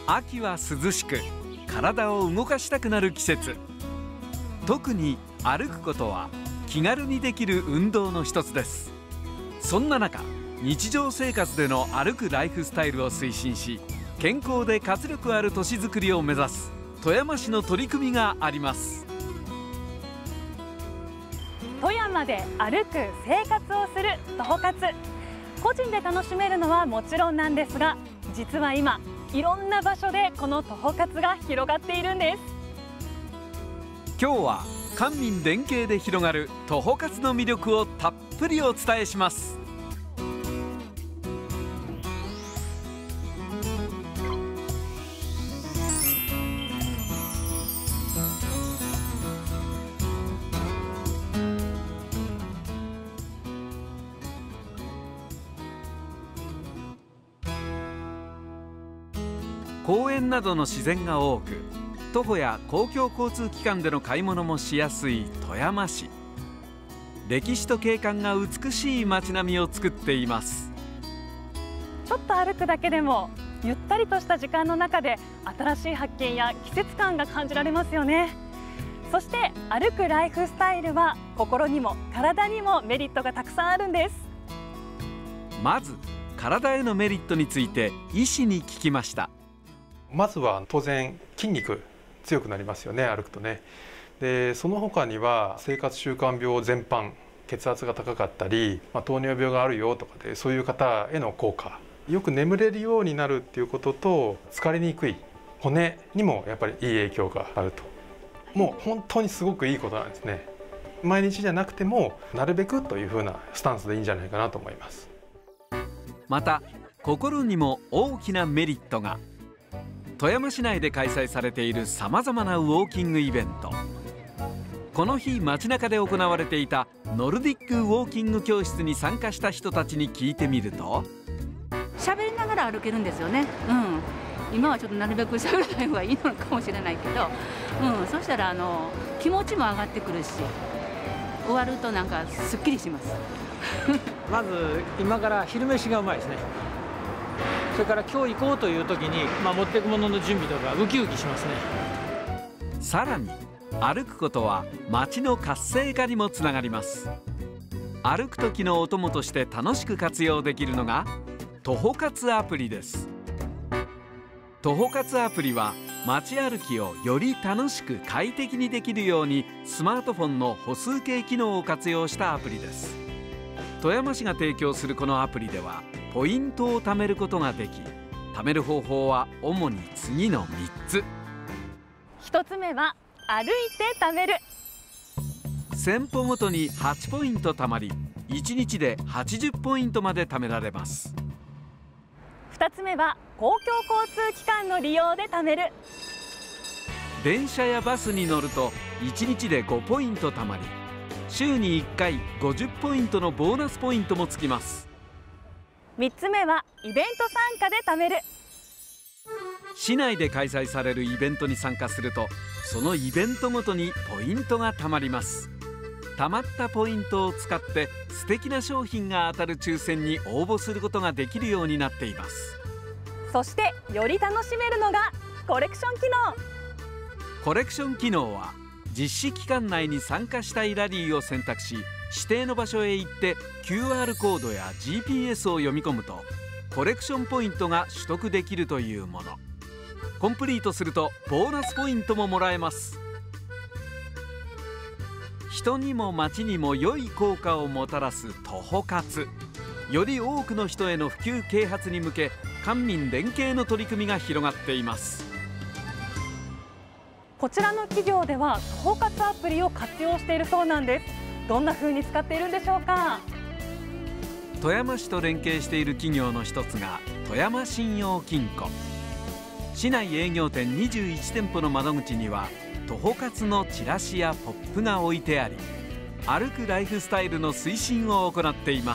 秋は涼しく体を動かしたくなる季節。特に歩くことは気軽にできる運動の一つです。そんな中、日常生活での歩くライフスタイルを推進し、健康で活力ある都市づくりを目指す富山市の取り組みがあります。 富山で歩く生活をする徒歩活。個人で楽しめるのはもちろんなんですが、実は今いろんな場所でこの徒歩活が広がっているんです。 今日は官民連携で広がる徒歩活の魅力をたっぷりお伝えします。公園などの自然が多く、徒歩や公共交通機関での買い物もしやすい富山市。歴史と景観が美しい街並みを作っています。 ちょっと歩くだけでもゆったりとした時間の中で新しい発見や季節感が感じられますよね。そして歩くライフスタイルは心にも体にもメリットがたくさんあるんです。 まず体へのメリットについて医師に聞きました。 まずは当然筋肉強くなりますよね、歩くとね。でその他には生活習慣病全般、血圧が高かったり、糖尿病があるよとかで、そういう方への効果、よく眠れるようになるっていうことと、疲れにくい骨にもやっぱりいい影響があると。もう本当にすごくいいことなんですね。毎日じゃなくてもなるべくというふうなスタンスでいいんじゃないかなと思います。 また心にも大きなメリットが。富山市内で開催されているさまざまなウォーキングイベント。この日街中で行われていたノルディックウォーキング教室に参加した人たちに聞いてみると、 喋りながら歩けるんですよね。今はちょっとなるべく喋らない方がいいのかもしれないけど、そしたら気持ちも上がってくるし、終わるとなんかすっきりしますまず今から昼飯がうまいですね。それから今日行こうという時に、持っていくものの準備とかウキウキしますね。 さらに歩くことは街の活性化にもつながります。歩く時のお供として楽しく活用できるのが徒歩活アプリです。徒歩活アプリは街歩きをより楽しく快適にできるようにスマートフォンの歩数計機能を活用したアプリです。富山市が提供するこのアプリではポイントを貯めることができ、貯める方法は主に次の3つ。 1つ目は歩いて貯める。 1000歩ごとに8ポイント貯まり、1日で80ポイントまで貯められます。 2つ目は公共交通機関の利用で貯める。 電車やバスに乗ると1日で5ポイント貯まり、週に1回50ポイントのボーナスポイントもつきます。 3つ目はイベント参加で貯める。 市内で開催されるイベントに参加すると、そのイベントごとにポイントが貯まります。貯まったポイントを使って素敵な商品が当たる抽選に応募することができるようになっています。 そしてより楽しめるのがコレクション機能。 コレクション機能は実施期間内に参加したいラリーを選択し、指定の場所へ行って QR コードや GPS を読み込むとコレクションポイントが取得できるというもの。コンプリートするとボーナスポイントももらえます。人にも街にも良い効果をもたらす徒歩活。より多くの人への普及啓発に向け、官民連携の取り組みが広がっています。 こちらの企業では徒歩活アプリを活用しているそうなんです。どんな風に使っているんでしょうか。 富山市と連携している企業の一つが富山信用金庫。市内営業店21店舗の窓口には徒歩活のチラシやポップが置いてあり、歩くライフスタイルの推進を行っています。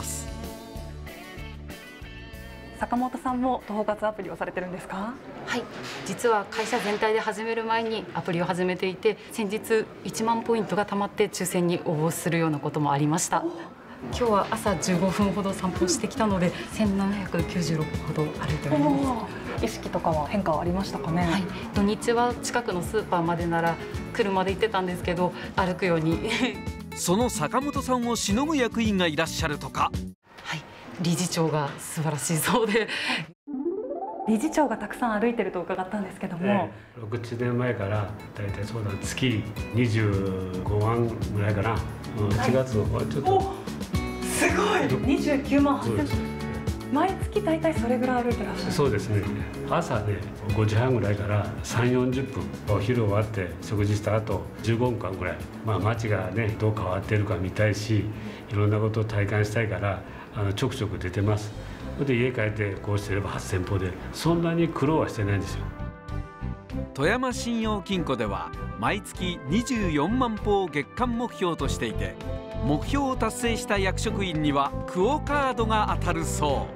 坂本さんも徒歩活アプリをされてるんですか？ はい、実は会社全体で始める前にアプリを始めていて、先日1万ポイントがたまって抽選に応募するようなこともありました。今日は朝15分ほど散歩してきたので1796ほど歩いております。 意識とかは変化はありましたかね。 はい、土日は近くのスーパーまでなら車で行ってたんですけど、歩くようにその坂本さんをしのぐ役員がいらっしゃるとか。 はい、理事長が素晴らしいそうで、 理事長がたくさん歩いてると伺ったんですけども、 6、7年前からだいたいそうだ月25万ぐらいかな、1月のちょっとすごい29万8000、毎月だいたいそれぐらい歩いてらっしゃる。 そうですね、朝ね5時半ぐらいから3、40分お昼終わって食事した後15分間ぐらい、街がねどう変わってるか見たいし、いろんなことを体感したいからちょくちょく出てます。で家帰ってこうしてれば8000歩でそんなに苦労はしてないんですよ。 富山信用金庫では毎月24万歩を月間目標としていて、目標を達成した役職員にはクオカードが当たるそう。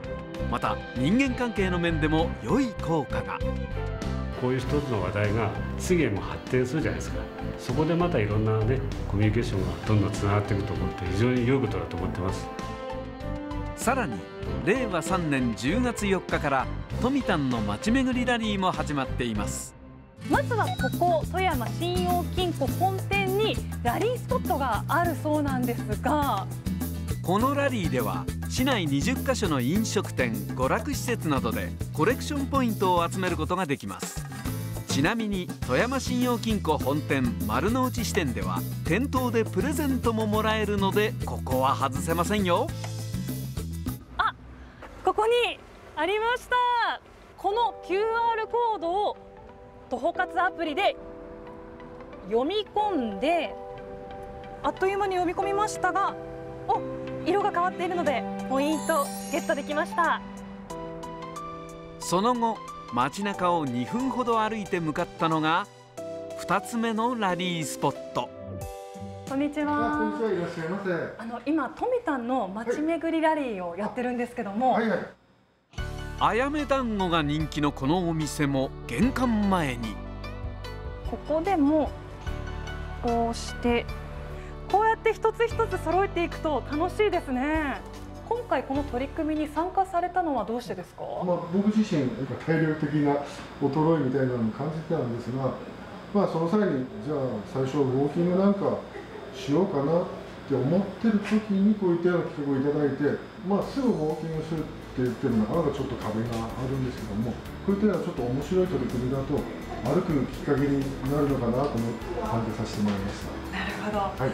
また人間関係の面でも良い効果が。 こういう一つの話題が次へも発展するじゃないですか。そこでまたいろんなねコミュニケーションがどんどんつながっていくと思って、非常に良いことだと思ってます。 さらに令和3年10月4日から富丹の街巡りラリーも始まっています。 まずはここ富山信用金庫本店にラリースポットがあるそうなんですが、 このラリーでは市内20カ所の飲食店、娯楽施設などでコレクションポイントを集めることができます。ちなみに富山信用金庫本店丸の内支店では店頭でプレゼントももらえるので、ここは外せませんよ。 ここにありました。この QR コードを徒歩活アプリで読み込んで、あっという間に読み込みましたが、色が変わっているのでポイントゲットできました。 その後街中を2分ほど歩いて向かったのが2つ目のラリースポット。 こんにちは。 こんにちは、いらっしゃいませ。 今富丹の街巡りラリーをやってるんですけども、 はいはい。 あやめ団子が人気のこのお店も玄関前に。 ここでもこうしてこうやって一つ一つ揃えていくと楽しいですね。今回この取り組みに参加されたのはどうしてですか？ 僕自身体力的な衰えみたいなのを感じてたんですが、その際にじゃあ最初ウォーキングなんかしようかなって思ってる時にこういったような企画をいただいて、すぐウォーキングするって言ってもなかなかちょっと壁があるんですけども、こういったようなちょっと面白い取り組みだと歩くきっかけになるのかなと思って参加させてもらいました。 なるほど。 はい。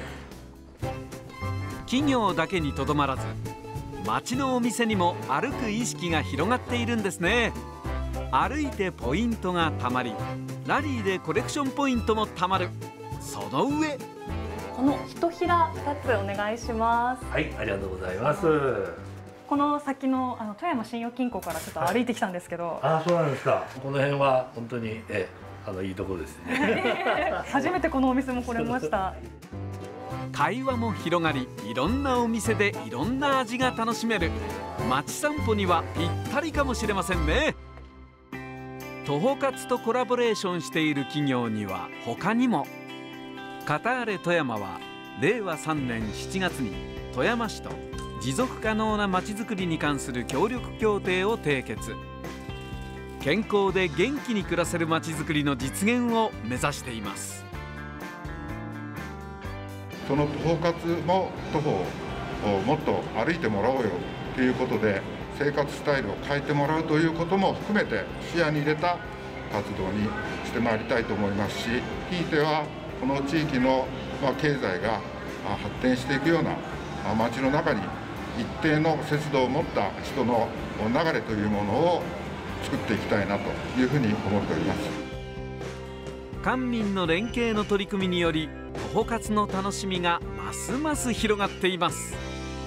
企業だけにとどまらず街のお店にも歩く意識が広がっているんですね。歩いてポイントがたまり、ラリーでコレクションポイントもたまる。その上このひとひら2つお願いします。 はい、ありがとうございます。 この先の富山信用金庫からちょっと歩いてきたんですけど、 そうなんですか。この辺は本当にいいところですね。 初めてこのお店も来れました。 会話も広がり、いろんなお店でいろんな味が楽しめる街散歩にはぴったりかもしれませんね。徒歩活とコラボレーションしている企業には他にも、カターレ富山は令和3年7月に富山市と持続可能なまちづくりに関する協力協定を締結。健康で元気に暮らせるまちづくりの実現を目指しています。 その徒歩活も徒歩をもっと歩いてもらおうよということで、生活スタイルを変えてもらうということも含めて視野に入れた活動にしてまいりたいと思いますし、ひいてはこの地域の経済が発展していくような街の中に一定の節度を持った人の流れというものを作っていきたいなというふうに思っております。 官民の連携の取り組みにより徒歩活の楽しみがますます広がっています。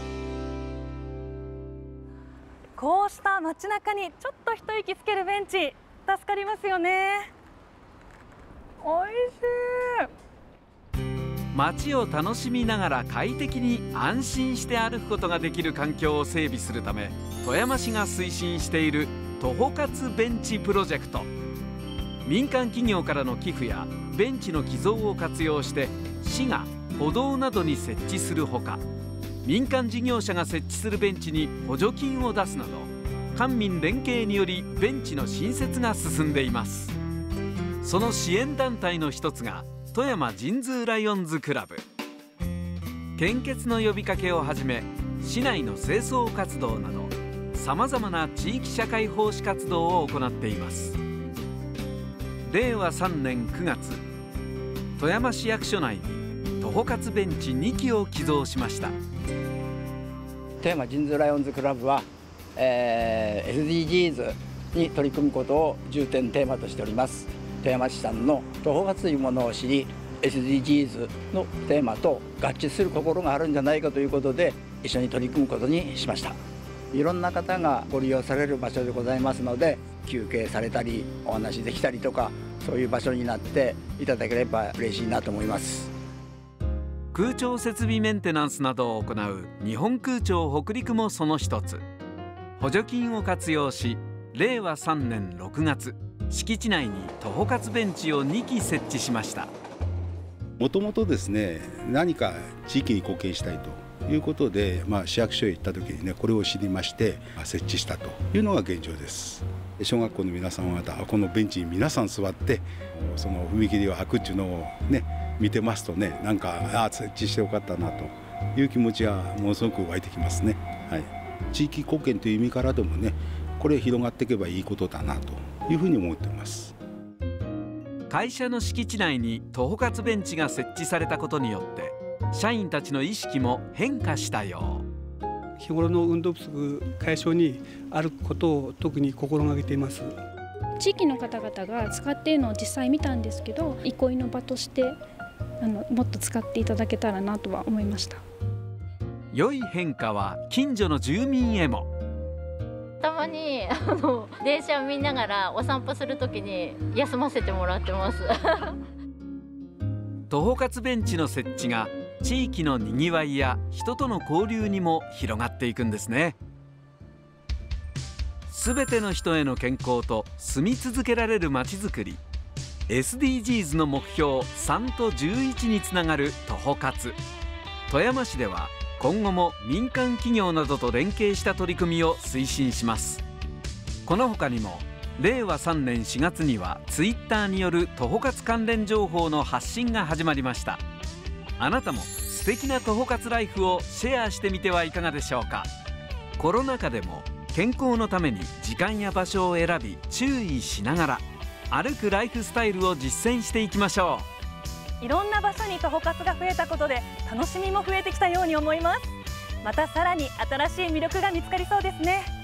こうした街中にちょっと一息つけるベンチ、助かりますよね。おいしい。 街を楽しみながら快適に安心して歩くことができる環境を整備するため、富山市が推進している徒歩活ベンチプロジェクト。民間企業からの寄付やベンチの寄贈を活用して市が歩道などに設置するほか、民間事業者が設置するベンチに補助金を出すなど、 官民連携によりベンチの新設が進んでいます。その支援団体の一つが富山神通ライオンズクラブ。献血の呼びかけをはじめ、市内の清掃活動などさまざまな地域社会奉仕活動を行っています。令和3年9月、富山市役所内に徒歩活ベンチ2基を寄贈しました。 富山神通ライオンズクラブは、SDGs に取り組むことを重点テーマとしております。富山市産の徒歩活というものを知り、 SDGs のテーマと合致するところがあるんじゃないかということで一緒に取り組むことにしました。いろんな方がご利用される場所でございますので、休憩されたりお話できたりとか、そういう場所になっていただければ嬉しいなと思います。 空調設備メンテナンスなどを行う日本空調北陸もその一つ。補助金を活用し、令和3年6月、敷地内に徒歩活ベンチを2基設置しました。 もともとですね、何か地域に貢献したいということで、市役所へ行った時にね、これを知りまして設置したというのが現状です。小学校の皆さんはこのベンチに皆さん座ってその踏切を履くっていうのをね見てますとね、なんか設置してよかったなという気持ちがものすごく湧いてきますね。はい、地域貢献という意味からでもね、これ広がっていけばいいことだなというふうに思っています。 会社の敷地内に徒歩活ベンチが設置されたことによって社員たちの意識も変化したよう。 日頃の運動不足解消に歩くことを特に心がけています。 地域の方々が使っているのを実際見たんですけど、憩いの場としてもっと使っていただけたらなとは思いました。 良い変化は近所の住民へも。 たまに電車を見ながらお散歩するときに休ませてもらってます徒歩活ベンチの設置が地域のにぎわいや人との交流にも広がっていくんですね。すべての人への健康と住み続けられるまちづくり、 SDGs の目標3と11につながる徒歩活。富山市では今後も民間企業などと連携した取り組みを推進します。この他にも令和3年4月にはツイッターによる徒歩活関連情報の発信が始まりました。あなたも素敵な徒歩活ライフをシェアしてみてはいかがでしょうか。コロナ禍でも健康のために時間や場所を選び注意しながら歩くライフスタイルを実践していきましょう。 いろんな場所に徒歩活が増えたことで楽しみも増えてきたように思います。またさらに新しい魅力が見つかりそうですね。